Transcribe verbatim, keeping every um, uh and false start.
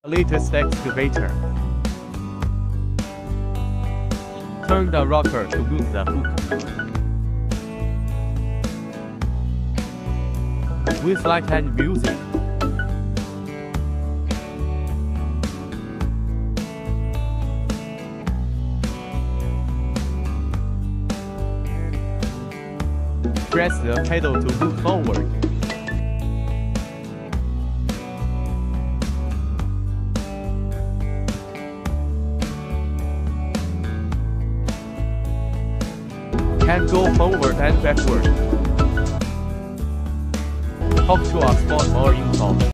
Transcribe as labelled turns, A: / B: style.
A: latest excavator. Turn the rocker to move the hook. With light and music. Press the pedal to move forward. Can go forward and backward. Talk to us for more info.